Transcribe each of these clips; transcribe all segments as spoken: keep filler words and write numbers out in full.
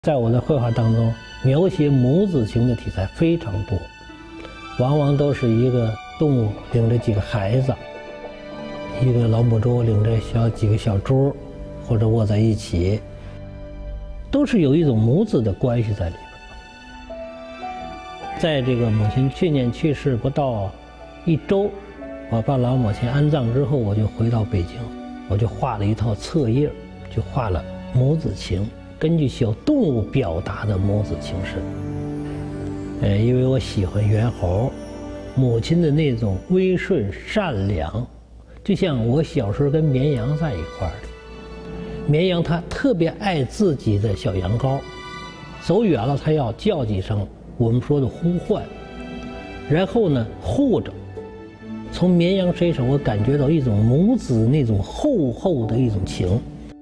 在我的绘画当中，描写母子情的题材非常多，往往都是一个动物领着几个孩子，一个老母猪领着小几个小猪，或者握在一起，都是有一种母子的关系在里边。在这个母亲去年去世不到一周，我把老母亲安葬之后，我就回到北京，我就画了一套册页，就画了母子情。根据小动物表达的母子情深，呃，因为我喜欢猿猴，母亲的那种温顺善良，就像我小时候跟绵羊在一块儿的。绵羊它特别爱自己的小羊羔，走远了它要叫几声，我们说的呼唤，然后呢护着。从绵羊身上我感觉到一种母子那种厚厚的一种情。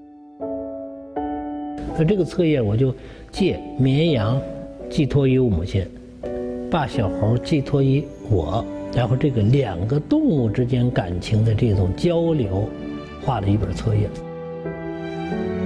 那这个册页我就借绵羊寄托于我母亲，把小猴寄托于我，然后这个两个动物之间感情的这种交流，画了一本册页。